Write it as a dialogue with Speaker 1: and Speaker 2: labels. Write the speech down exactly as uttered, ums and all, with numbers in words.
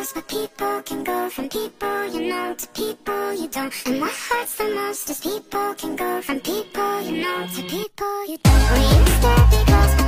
Speaker 1: close, but people can go from people you know to people you don't. And what hurts the most is people can go from people you know to people you don't. We used to be close,